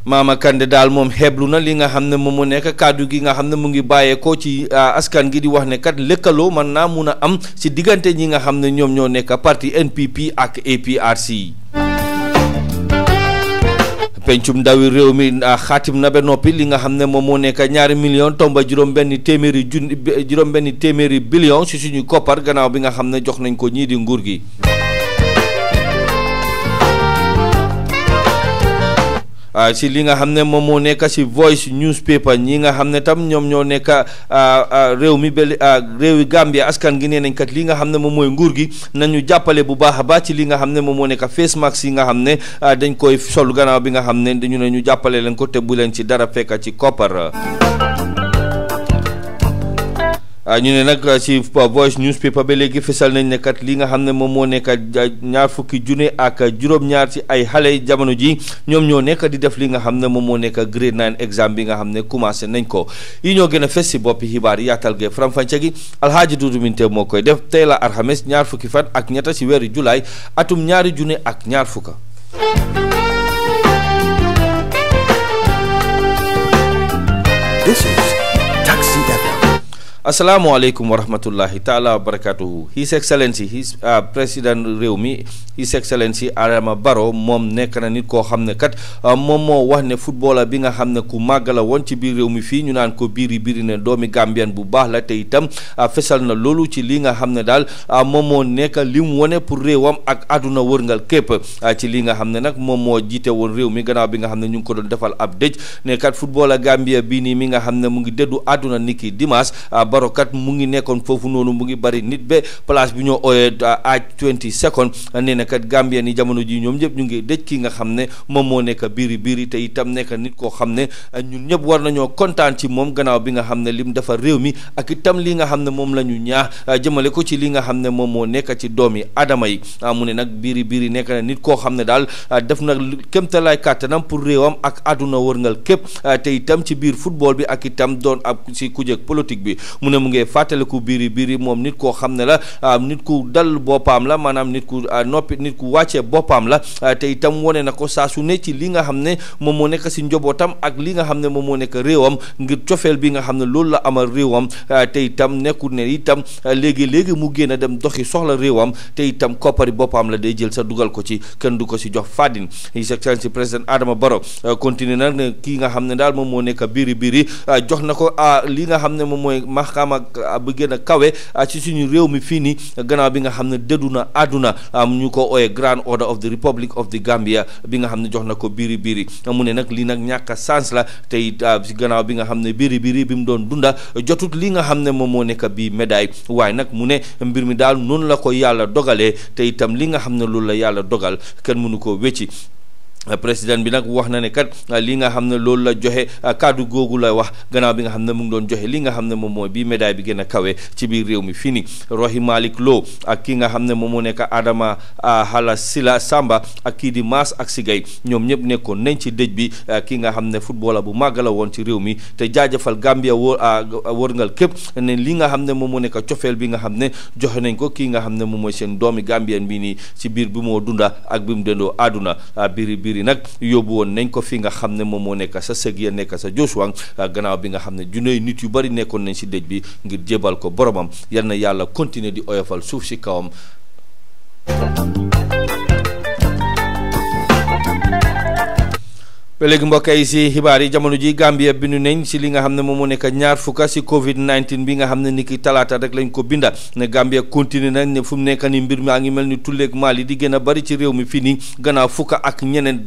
Mama Kandeh daal moom xeeblu na li nga xam ne moom moo nekk kàddu gi nga xam ne mu ngi bàyyeekoo ci askan gi di wax ne kat lëkkaloo mën naa mun a am si diggante ñi nga xam ne ñoom ñoo nekk parti NPP ak APRC. pencum ndawi réew mi xaatim na ba noppi li nga xam ne moom moo nekk 2 millions tomba juróom-benni téeméeri billion si suñu koppar gannaaw bi nga xam ne jox nañ ko ñii di nguur gi. si li nga xam ne moom moo nekk si Voice newspaper ñi nga xam ne tam ñoom ñoo nekk réew mi réewi Gambia askan gi nee nañ kat li nga xam ne moom mooy nguur gi nañu jàppale bu baax a baax ci li nga xam ne moom moo nekk face mask yi nga xam ne dañ koy sol gannaaw bi nga xam ne dañu ne ñu jàppale leen ko te bu leen ci dara fekk ci koppar. ñu ne nag si Voice newspaper ba léegi fesal nañ ne kat li nga xam ne moom moo nekk 20 junne ak juróom-ñaar ci ay xale jamono ji ñoom ñoo nekk di def li nga xam ne moom moo nekk grade 9 exam bi nga xam ne commencé nañ ko yi ñoo gën a fes si boppi xibaar yaatal ge faram-fàcce gi Alhaaji Dudu Minte moo koy def tey la alxames 20 fan ak ñetta si weeru julaay atum 2 junne ak 20. This is Taxi FM. Assalamu alaikum wa rahmatullahi ta'ala wa barakatuhu. His Excellency, President réew mi His Excellency Adama Barrow moom nekk na nit koo xam ne kat moom moo wax ne footballer bi nga xam ne ku màgg la woon ci biir réew mi fii ñu naan ko biri ne doomi Gambian bu baax la te itam fesal na loolu ci li nga xam ne daal moom moo nekk li mu wone pour réewam ak àdduna wërngal képp ci li nga xam ne nag moom moo jiite woon réew mi gannaaw bi nga xam ne ñu ngi ko doon defal ab dëj ne kat footballer Gambia bii nii mi nga xam ne mu ngi dëddu àdduna niki dimanche Barrow kat mu ngi nekkoon foofu noonu mu ngi bari nit ba place bi ñoo ooyee age 22 nee na kat Gambien yi jamono ji ñoom ñëpp ñu ngi dëj ki nga xam ne moom moo nekk biri te itam nekk nit koo xam ne ñun ñëpp war nañoo kontaan ci moom gannaaw bi nga xam ne lim dafa réew mi ak itam li nga xam ne moom la ñu ñaax jëmale ko ci li nga xam ne moom moo nekk ci doomi adama yi mu ne nag biri nekk na nit koo xam ne daal def na kémtalaay kàttanam pour réewam ak àdduna wërngal képp te itam ci biir football bi ak itam doon ab si kujeg politique bi mu ne mu ngi fàttaliku biri moom nit koo xam ne la nit ku dal boppam la maanaam nit ku noppi nit ku wàccee boppam la te itam wone na ko saa su ne ci li nga xam ne moom moo nekk si njobootam ak li nga xam ne moom moo nekk réewam ngir cofeel bi nga xam ne loolu la amal réewam te itam nekkul ne itam léegi mu génn a dem doxi soxla réewam te itam koppari boppam la day jël sa dugal ko ci kenn du ko si jox fàddin His Excellency président Adama Barrow continue nag ne kii nga xam ne daal moom moo nekk biri jox na ko li nga xam ne moom mooy maxkaama bu gën a kawe ci suñu réew mi fii nii gannaaw bi nga xam ne dëddu na àdduna ñu ko ooyee Grand Order of the Republic of the Gambia bi nga xam ne jox na ko biri mu ne nag lii nag ñàkk a sens la te it si gannaaw bi nga xam ne biri bi mu doon dunda jotut li nga xam ne moom moo nekk bii médaille waaye nag mu ne mbir mi daal noonu la ko yàlla dogalee te itam li nga xam ne loolu la yàlla dogal kenn mënu koo wécci président bi nag wax na ne kat li nga xam ne loolu la joxe kàddu googu la wax gannaaw bi nga xam ne mu ngi doon joxe li nga xam ne moom mooy bii médaille bi gën a kawe ci biir réew mi fii nii Rohey Malick Lowe ak ki nga xam ne moom moo nekk Adama Hala Sila Samba ak kii di Mass ak Sigay ñoom ñëpp nekkoon nañ ci dëj bi ki nga xam ne footballer bu màgg la woon ci réew mi te jaajëfal Gambia wërngal képp ne li nga xam ne moom moo nekk cofeel bi nga xam ne joxe nañ ko kii nga xam ne moom mooy seen doomi Gambien bi nii ci biir bi moo dunda ak bi mu dendoo àdduna biri nag yóbbu woon nañ ko fi nga xam ne moom moo nekk sa sëg ya nekk sa Joshua gannaaw bi nga xam ne junne nit yu bari nekkoon nañ si dëj bi ngir jébal ko boromam yal na yàlla continuer di oyofal suuf si kawam. ba léegi mbokk yi si xibaar yi jamono ji Gambia bindu nañ si li nga xam ne moom moo nekk 20 si Covid-19 bi nga xam ne ni ki talaata rek lañ ko binda ne Gambia continue nañ ne fu mu nekk ni mbir maa ngi mel ni tulleeg maal yi di gën a bari ci réew mi fii nii gannaaw fukk ak ñeneen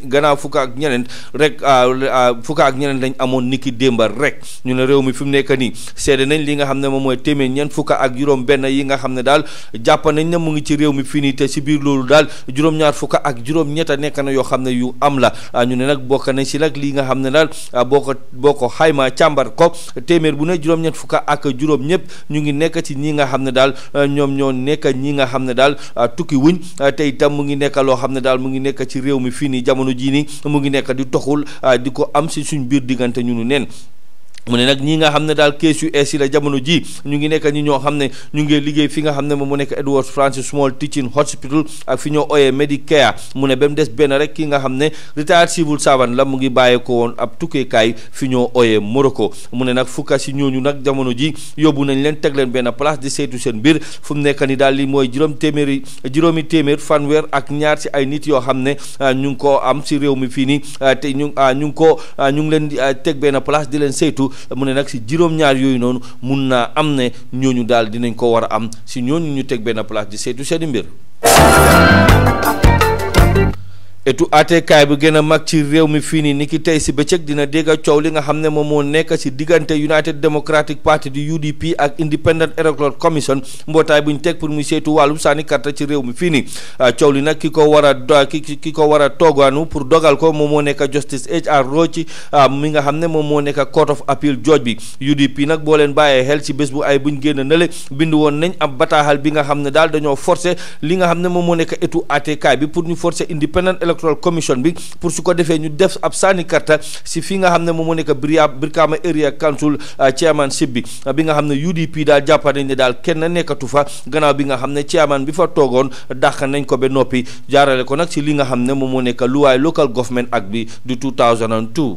lañ amoon ni ki démba rek ñu ne réew mi fi mu nekk nii seede nañ li nga xam ne moom mooy téeméer ñeent fukk ak juróom benn yi nga xam ne daal jàpp nañ ne mu ngi ci réew mi fii nii te si biir loolu daal juróom-ñaar fukk ak juróom-ñetta nekk na yoo xam ne yu am la ñu ne nag bokk nañ si nag lii nga xam ne daal boo ko xayma càmbar ko téeméer bu ne juróom-ñett fukk ak juróom ñëpp ñu ngi nekk ci ñi nga xam ne daal ñoom ñoo nekk ñi nga xam ne daal tukki wuñ te itam mu ngi nekk loo xam ne daal mu ngi nekk ci réew mi fii nii jamono jii nii mu ngi nekk di toxul di ko am si suñ biir diggante ñu nu neen mu ne nag ñi nga xam ne daal kees yu ees yi la jamono ji ñu ngi nekk ñi ñoo xam ne ñu ngi liggéey fi nga xam ne moom mu nekk Edward Francis Small Teaching Hospital ak fi ñoo ooyee Medicare mu ne ba mu des benn rek ki nga xam ne retired civil servant la mu ngi bàyyeekoo woon ab tukkeekaay fi ñoo ooyee Morocco mu ne nag fukka si ñooñu nag jamono ji yóbbu nañ leen teg leen benn place di saytu seen mbir fu mu nekk ni daal li mooy juróomi téeméer fanweer ak ñaar si ay nit yoo xam ne ñu ngi koo am si réew mi fii nii te ñu ngi leen di teg benn place di leen saytu mu ne nag si juróom-ñaar yooyu noonu mun naa am ne ñooñu daal dinañ ko war a am si ñooñu ñu teg benn place di saytu seeni mbir. etu àttekaay bu gën a mag ci réew mi fii nii ni ki tey si bëccëg dina dégg coow li nga xam ne moom moo nekk si diggante United Democratic Party di UDP ak Independent Electoral Commission mbootaay bu ñu teg pour muy saytu wàllum sànni karta ci réew mi fii nii coow li nag ki ko war a toogaanu pour dogal ko moom moo nekk Justice H.R. Roach mi nga xam ne moom moo nekk Court of Appeal judge bi UDP nag boo leen bàyyee xel si bés bu ay buñ génn nale bind woon nañ ab bataaxal bi nga xam ne daal dañoo forcer li nga xam ne moom moo nekk etu àttekaay bi pour ñu forcer Independent Electoral Commission bi pour su ko defee ñu def ab sànni karta si fi nga xam ne moom moo nekk Brikama Area Council chairmanship bi nga xam ne UDP daal jàpp nañ ne daal kenn nekkatu fa gannaaw bi nga xam ne chairman bi fa toogoon dàq nañ ko ba noppi jaarale ko nag si li nga xam ne moom moo nekk luwaay Local Government Act bi du 2002.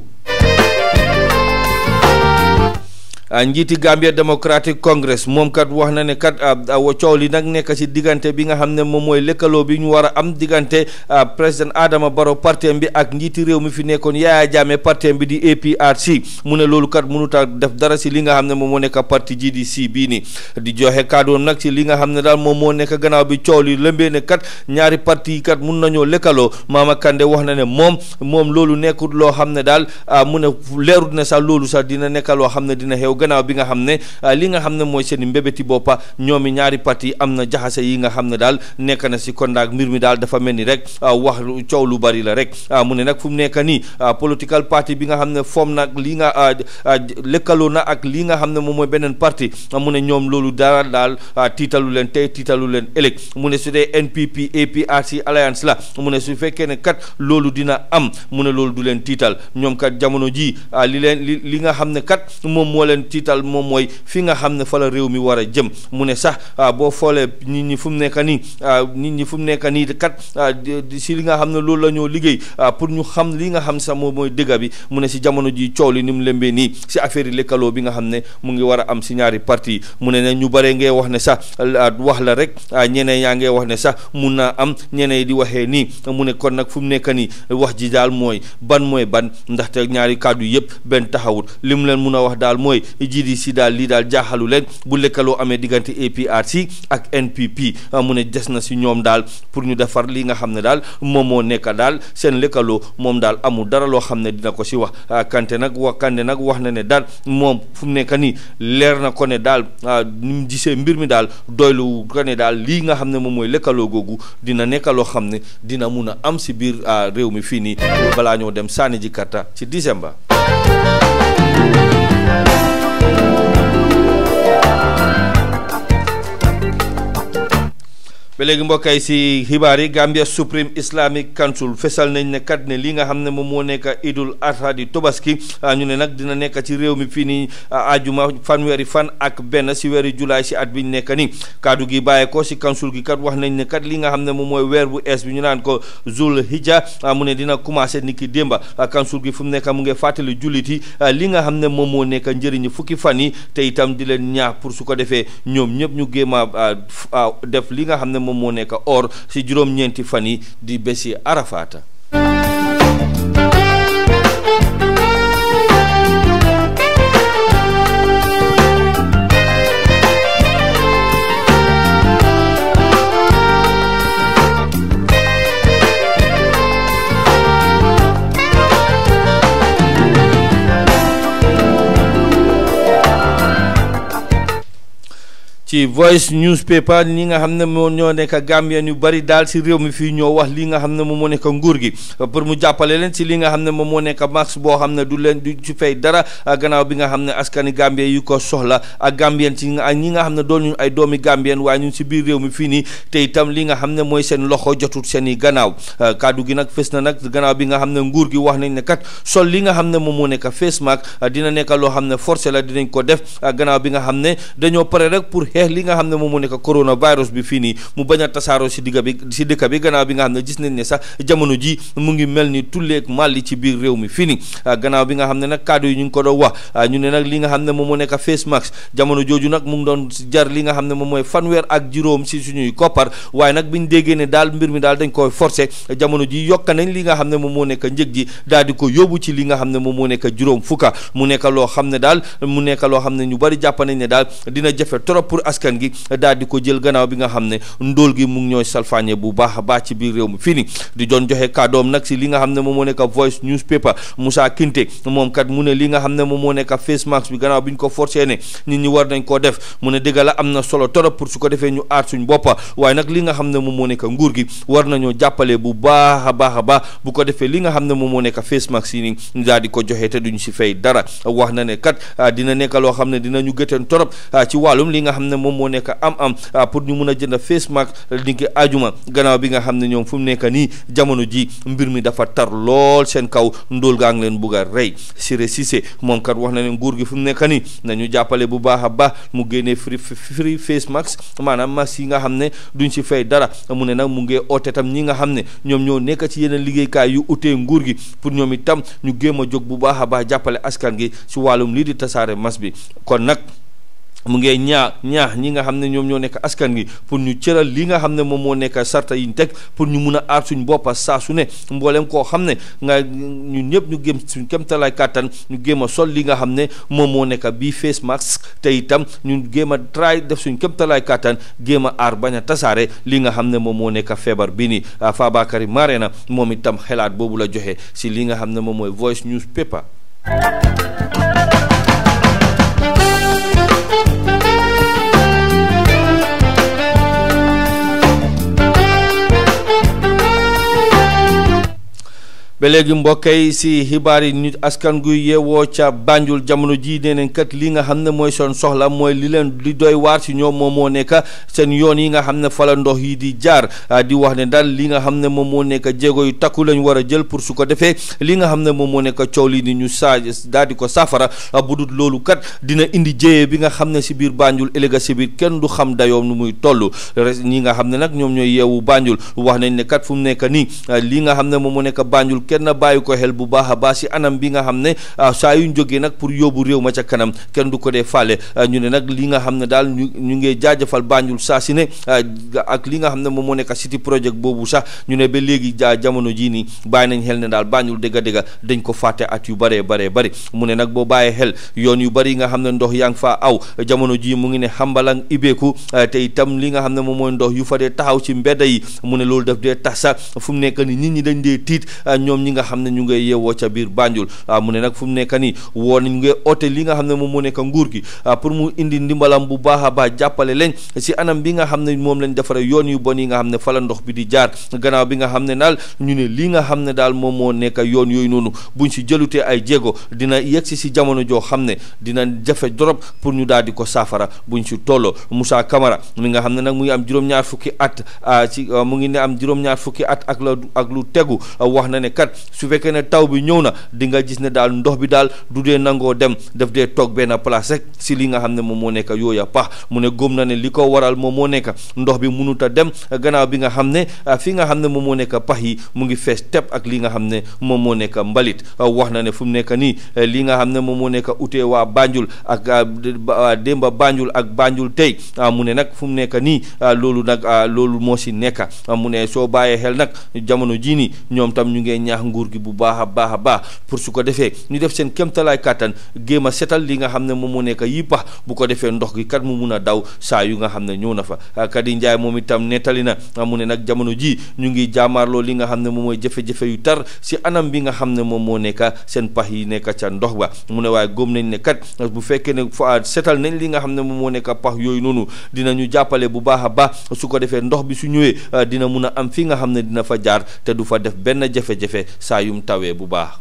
njiiti Gambia Democratic Congress moom kat wax na ne kat coow li nag nekk si diggante bi nga xam ne moom mooy lëkkaloo bi ñu war a am diggante président Adama Barrow partem bi ak njiiti réew mi fi nekkoon Yaya Jammeh partem bi di APRC mu ne loolu kat mënut a def dara si li nga xam ne moom moo nekk parti GDC bii nii di joxe kàddoom nag si li nga xam ne daal moom moo nekk gannaaw bi coow li lëmbee ne kat ñaari parti yi kat mun nañoo lëkkaloo Mama Kandeh wax na ne moom loolu nekkul loo xam ne daal mu ne leerut ne sax loolu sax dina nekk loo xam ne dina xew gannaaw bi nga xam ne li nga xam ne mooy seen mbébéti boppa ñoomi ñaari parti am na jaxase yi nga xam ne daal nekk na si kondaak mbir mi daal dafa mel ni rek wax coow lu bari la rek mu ne nag fu mu nekk nii political party bi nga xam ne foom nag li nga lëkkaloo na ak li nga xam ne moom mooy beneen parti mu ne ñoom loolu daal tiitalu leen tey tiitalu leen ëllëg mu ne su dee NPP APRC alliance la mu ne su fekkee ne kat loolu dina am mu ne loolu du leen tiital ñoom kat jamono ji li nga xam ne kat moom moo leen tiital moom mooy fi nga xam ne fa la réew mi war a jëm mu ne sax boo foolee nit ñi fu mu nekk nii kat si li nga xam ne loolu la ñoo liggéey pour ñu xam li nga xam sax moom mooy dëgg bi mu ne si jamono ji coow li ni mu lembee nii si affaire yi lëkkaloo bi nga xam ne mu ngi war a am si ñaari parti mu ne ñu bare ngee wax ne sax wax la rek ñeneen yaa ngee wax ne sax mun naa am ñeneen di waxee nii mu ne kon nag fu mu nekk nii wax ji daal mooy ban ndaxte ñaari kàddu yëpp benn taxawut li mu leen mun a wax daal mooy GDC daal lii daal jaaxalu leen bu lëkkaloo amee diggante APRC ak NPP mu ne des na si ñoom daal pour ñu defar li nga xam ne daal moom moo nekk daal seen lëkkaloo moom daal amul dara loo xam ne dina ko si wax Kandeh nag wax na ne daal moom fu mu nekk nii leer na ko ne daal ni mu gisee mbir mi daal doylu ko ne daal lii nga xam ne moom mooy lëkkaloo googu dina nekk loo xam ne dina mun a am si biir réew mi fii nii balaa ñoo dem sànni ji karta ci décembre. ba léegi mbokk yi si xibaar yi Gambia Supreme Islamic Council fesal nañ ne kat ne li nga xam ne moom moo nekk Idul Adha di Tobaski ñu ne nag dina nekk ci réew mi fii nii ajuma fanweeri fan ak benn si weeri julaay si at bi ñu nekk nii kaddu gi bàyyee ko si council gi kat wax nañ ne kat li nga xam ne moom mooy weer bu ees bi ñu naan ko Zul Hijja mu ne dina commencé ni ki démba council gi fu mu nekk mu ngi fàttali jullit yi li nga xam ne moom moo nekk njëriñu fukki fan yi te itam di leen ñaax pour su ko defee ñoom ñëpp ñu géem a def li nga xam ne moom moo nekk or si juróom-ñeenti fan yi di bési Arafata. ci Voice newspaper ñi nga xam ne moo ñoo nekk Gambien yu bari daal si réew mi fii ñoo wax li nga xam ne moom moo nekk nguur gi pour mu jàppale leen si li nga xam ne moom moo nekk max boo xam ne du leen du ci fay dara gannaaw bi nga xam ne askani Gambien yu ko soxla ak Gambien ci ñi nga xam ne doon ñu ay doomi Gambien waaye ñun si biir réew mi fii nii te itam li nga xam ne mooy seen loxo jotut seen i gannaaw kaddu gi nag fës na nag gannaaw bi nga xam ne nguur gi wax nañ ne kat sol li nga xam ne moom moo nekk face mask dina nekk loo xam ne forcé la dinañ ko def gannaaw bi nga xam ne dañoo pare rek pour xeex li nga xam ne moom moo nekk coronavirus bi fii nii mu bañ a tasaaroo si dëkk bi gannaaw bi nga xam ne gis nañ ne sax jamono ji mu ngi mel ni tulleeg màlli ci biir réew mi fii nii gannaaw bi nga xam ne nag kaddu yi ñu ngi ko doon wax ñu ne nag li nga xam ne moom moo nekk face mask jamono jooju nag mu ngi doon jar li nga xam ne moom mooy fanweer ak juróom si suñuy koppar waaye nag biñ déggee ne daal mbir mi daal dañ koy forcé jamono ji yokka nañ li nga xam ne moom moo nekk njëg ji daal di ko yóbbu ci li nga xam ne moom moo nekk juróom fukka mu nekk loo xam ne daal mu nekk loo xam ne ñu bari jàpp nañ ne daal dina jafe trop pour askan gi daal di ko jël gannaaw bi nga xam ne ndóol gi mu ngi ñooy salfaañe bu baax a baax ci biir réew mi fii ni di doon joxe kàddoom nag si li nga xam ne moom moo nekk Voice newspaper Moussa Kinte moom kat mu ne li nga xam ne moom moo nekk face mask bi gannaaw bi ñu ko forcé ne nit ñi war nañ koo def mu ne dëgg la am na solo trop pour su ko defee ñu aar suñ boppa waaye nag li nga xam ne moom moo nekk nguur gi war nañoo jàppale bu baax a baax bu ko defee li nga xam ne moom moo nekk face mask yi ni ñu daal di ko joxe te duñ si fay dara wax na ne kat dina nekk loo xam ne dinañu gëteen trop ci wàllum li nga xam ne moom moo nekk am pour ñu mun a jënd face mask ni ki ajuma gannaaw bi nga xam ne ñoom fu mu nekk nii jamono ji mbir mi dafa tar lool seen kaw ndóol gaa ngi leen bugg a rey Siré Cissé moom kat wax na ne nguur gi fu mu nekk nii nañu jàppale bu baax a baax mu génnee free face mask maanaam mask yi nga xam ne duñ si fay dara mu ne nag mu ngi oote tam ñi nga xam ne ñoom ñoo nekk ci yeneen liggéeykaay yu utee nguur gi pour ñoom itam ñu géem a jóg bu baax a baax jàppale askan gi si wàllum lii di tasaare mas bi kon nag mu ngi ñaax ñi nga xam ne ñoom ñoo nekk askan gi pour ñu cëral li nga xam ne moom moo nekk sarta yi ñu teg pour ñu mun a aar suñ boppa saa su ne mboolem koo xam ne nga ñun ñëpp ñu gém suñ kéemtalaay kàttan ñu géem a sol li nga xam ne moom moo nekk bii face mask te itam ñu géem a try def suñ kéemtalaay kàttan géem a aar bañ a tasaare li nga xam ne moom moo nekk feebar bi nii Fabakary Marena moom itam xelaat boobu la joxe si li nga xam ne moom mooy Voice newspaper. ba léegi mbokk yi si xibaar yi nit askan guy yeewoo ca Banjul jamono ji nee nañ kat li nga xam ne mooy seen soxla mooy li leen di doy waar si ñoom moom moo nekk seen yoon yi nga xam ne fa la ndox yi di jaar di wax ne daal li nga xam ne moom moo nekk jéego yu takku lañ war a jël pour su ko defee li nga xam ne moom moo nekk coow li ni ñu daal di ko saafara bu dul loolu kat dina indi jéyee bi nga xam ne si biir Banjul ëllëg si biir kenn du xam dayoom nu muy toll ñi nga xam ne nag ñoom ñooy yeewu Banjul wax nañ ne kat fu mu nekk nii li nga xam ne moom moo nekk Banjul kenn bàyyi ko xel bu baax a baax si anam bi nga xam ne saa yuñ jógee nag pour yóbbu réew ma ca kanam kenn du ko dee faale ñu ne nag li nga xam ne daal ñu ngi jaajëfal Banjul saa si ne ak li nga xam ne moom moo nekk city project boobu sax ñu ne ba léegi jamono jii nii bàyyi nañ xel ne daal Banjul dëgg dañ ko fàtte at yu bëree bëri mu ne nag boo bàyyee xel yoon yu bëri yi nga xam ne ndox yaa ngi faa aw jamono jii mu ngi ne xambalang ibeeku te itam li nga xam ne moom mooy ndox yu fa dee taxaw ci mbedda yi mu ne loolu daf dee tax sax fu mu nekk ni nit ñi dañ dee tiit ñoom ñi nga xam ne ñu ngay yeewoo ca biir Banjul mu ne nag fu mu nekk nii woo nañ ngay oote li nga xam ne moom moo nekk nguur gi pour mu indi ndimbalam bu baax a baax jàppale leen si anam bi nga xam ne moom lañ defaree yoon yu bon yi nga xam ne fa la ndox bi di jaar gannaaw bi nga xam ne daal ñu ne li nga xam ne daal moom moo nekk yoon yooyu noonu buñ si jëlutee ay jéego dina yegsi si jamono joo xam ne dina jafe trop pour ñu daal di ko saafara buñ si tolloo Moussa Camara mi nga xam ne nag mu ngi am juróom-ñaar fukki at mu ngi ne am juróom-ñaar fukki at ak lu tegu wax na ne kat su fekkee ne taw bi ñëw na di nga gis ne daal ndox bi daal du dee nangoo dem daf dee toog benn place rek si li nga xam ne moom moo nekk yooya pax mu ne góom na ne li ko waral moom moo nekk ndox bi mënut a dem gannaaw bi nga xam ne fi nga xam ne moom moo nekk pax yi mu ngi fees tepp ak li nga xam ne moom moo nekk mbalit wax na ne fu mu nekk nii li nga xam ne moom moo nekk utee waa Banjul ak démba Banjul ak Banjul tey mu ne nag fu mu nekk nii loolu moo si nekk mu ne soo bàyyee xel nag jamono jii nii ñoom tam ñu ngee ñaax nguur gi bu baax a baax pour su ko defee ñu def seen kéemtalaay kàttan géem a setal li nga xam ne moom moo nekk yi pax bu ko defee ndox gi kat mu mun a daw saa yu nga xam ne ñëw na fa. Kadi Njaay moom itam nettali na mu ne nag jamono ji ñu ngi jaamaarloo li nga xam ne moom mooy jafe-jafe yu tar si anam bi nga xam ne moom moo nekk seen pax yi nekk ca ndox ba. mu ne waaye góom nañ ne kat bu fekkee ne setal nañ li nga xam ne moom moo nekk pax yooyu noonu dinañu jàppale bu baax a baax su ko defee ndox bi su ñëwee dina mun a am fi nga xam ne dina fa jaar te du fa def benn jafe-jafe saa yum tawee bu baax.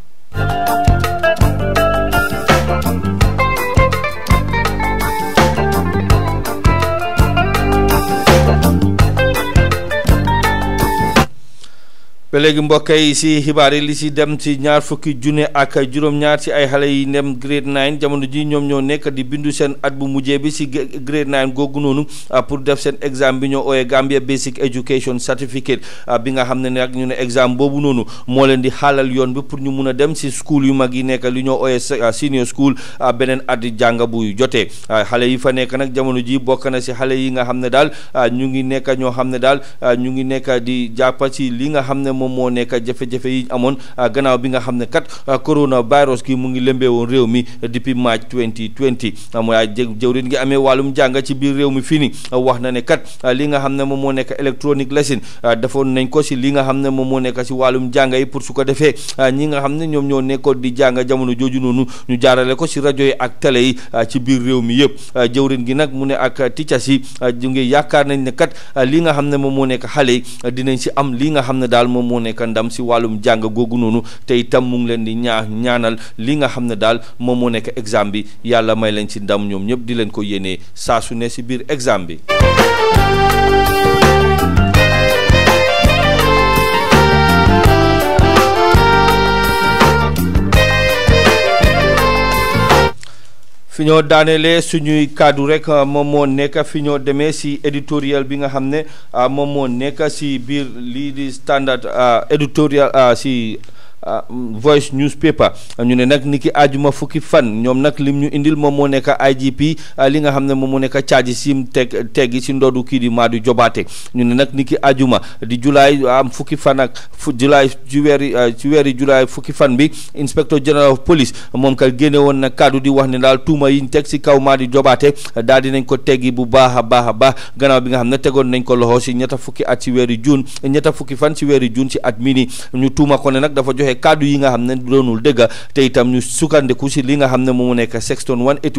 ba léegi mbokk yi si xibaar yi li si dem si 20 junne ak juróom-ñaar si ay xale yi dem grade 9 jamono ji ñoom ñoo nekk di bindu seen at bu mujjee bi si grade 9 googu noonu pour def seen exam bi ñoo ooyee Gambia Basic Education Certificate bi nga xam ne nag ñu ne exam boobu noonu moo leen di xaalal yoon bi pour ñu mun a dem si school yu mag yi nekk li ñoo ooyee senior school beneen at jàng bu jotee xale yi fa nekk nag jamono ji bokk na si xale yi nga xam ne daal ñu ngi nekk ñoo xam ne daal ñu ngi nekk di jàppa ci li nga xam ne moom moo nekk jafe-jafe yi amoon gannaaw bi nga xam ne kat coronavirus gi mu ngi lëmbee woon réew mi depuis March 2020 mooy jëwriñ gi amee wàllum jàng ci biir réew mi fii ni wax na ne kat li nga xam ne moom moo nekk electronic lesson defoon nañ ko si li nga xam ne moom moo nekk si wàllum jàng yi pour su ko defee ñi nga xam ne ñoom ñoo nekkoon di jàng jamono jooju noonu ñu jaarale ko si rajo yi ak télé yi ci biir réew mi yëpp jëwriñ gi nag mu ne ak teachers yi ñu ngi yaakaar nañ ne kat li nga xam ne moom moo nekk xale yi dinañ si am li nga xam ne daal moom moo nekk ndam si wàllum jàng googu noonu te itam mu ngi leen di ñaanal li nga xam ne daal moom moo nekk exam bi yàlla may leen si ndam ñoom ñëpp di leen ko yéenee saa su ne si biir exam bi. fi ñoo daanelee suñuy kaddu rek moom moo nekk fi ñoo demee si éditorial bi nga xam ne moom moo nekk si biir lii di standard éditorial si Voice newspaper ñu ne nag ni ki ajuma fukki fan ñoom nag lim ñu indil moom moo nekk IGP li nga xam ne moom moo nekk caaji sim teggi si ndoodu kii di Madu Jobaate ñu ne nag ni ki ajuma di julaay am fukki fan ak julaay ci weeri julaay fukki fan bi inspector general of police moom kat génne woon na kaddu di wax ne daal tuuma yiñ teg si kaw Madu Jobaate daal di nañ ko teggi bu baax a baax gannaaw bi nga xam ne tegoon nañ ko loxo si ñetta fukki at si weeri juun ñetta fukki fan si weeri juun si at mii ni ñu tuuma ko ne nag dafa joxe kaddu yi nga xam ne doonul dëgg te itam ñu sukkandiku si li nga xam ne moo nekk section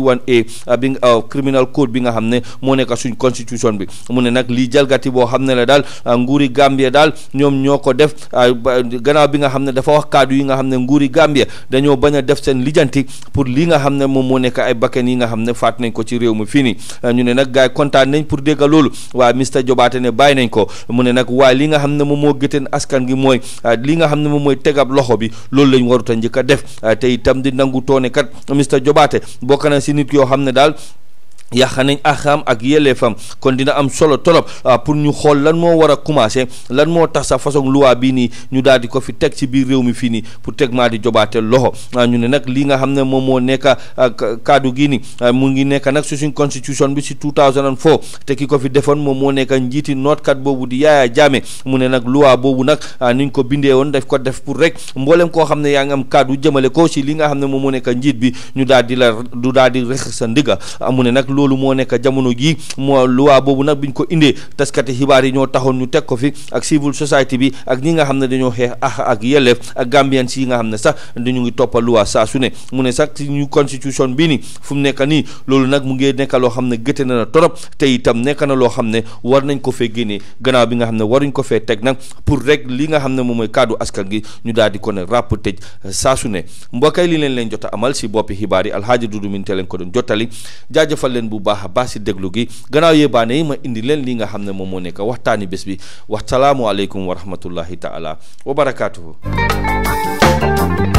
181A bi criminal code bi nga xam ne moo nekk suñ constitution bi mu ne nag lii jalgati boo xam ne la daal nguuri Gambia daal ñoom ñoo ko def gannaaw bi nga xam ne dafa wax kaddu yi nga xam ne nguuri Gambia dañoo bañ a def seen lijanti pour li nga xam ne moom moo nekk ay bakkan yi nga xam ne faat nañ ko ci réew mi fii nii ñu ne nag gars yi kontaan nañ pour dégg loolu waaye Mr Jobaate ne bàyyi nañ ko mu ne nag waaye li nga xam ne moom moo gëteen askan gi mooy li nga xam ne moom mooy tegab loxo bi loolu lañ warut a njëkk a def te itam di nangu toone kat Mr Jobaate bokk na si nit yoo xam ne daal yàq nañ axam ak yelleefam kon dina am solo torop pour ñu xool lan moo war a commencé lan moo tax sa façon loi bii nii ñu daal di ko fi teg ci biir réew mi fii nii pour teg Madu Jobaate loxo ñu ne nag lii nga xam ne moom moo nekk kaddu gi ni mu ngi nekk nag su suñ constitution bi si 2004 te ki ko fi defoon moom moo nekk njiiti nootkat boobu di Yaya Jammeh mu ne nag loi boobu nag niñ ko bindee woon daf ko def pour rek mboolem koo xam ne yaa ngi am kaddu jëmale ko si li nga xam ne moom moo nekk njiit bi ñu daal di la du daal di rex sa ndiga mu ne nag loolu moo nekk jamono jii moo loi boobu nag biñ ko indee taskati xibaar yi ñoo taxoon ñu teg ko fi ak civil society bi ak ñi nga xam ne dañoo xeex ak yelleef ak Gambian si yi nga xam ne sax dañu ngi toppa loi saa su ne mu ne sax ci ñu constitution bii nii fu mu nekk nii loolu nag mu ngi nekk loo xam ne gëte na torop te itam nekk na loo xam ne war nañ ko fee génnee gannaaw bi nga xam ne waruñ ko fee teg nag pour rek li nga xam ne moom mooy kaddu askan gi ñu daal di ko ne ràpp tëj saa su ne mbokkay li leen jot a amal si boppi xibaar yi Alhaji Dudu Minte leen ko doon jottali jaajëfal leen bu baax baax si déglu gi gannaaw yéebaane yi ma indi leen li nga xam ne moom moo nekk waxtaani bés bi wa salaamu aleykum wa rahmatullahi taala wa barakaatuhu